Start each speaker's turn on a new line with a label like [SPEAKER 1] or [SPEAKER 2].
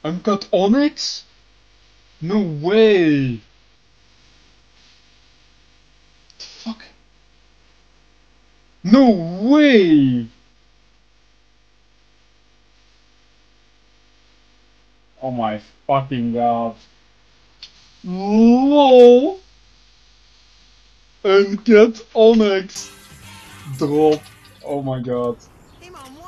[SPEAKER 1] Uncut Onyx? No way! The fuck? No way! Oh my fucking god. LOL! Uncut Onyx! Drop. Oh my god.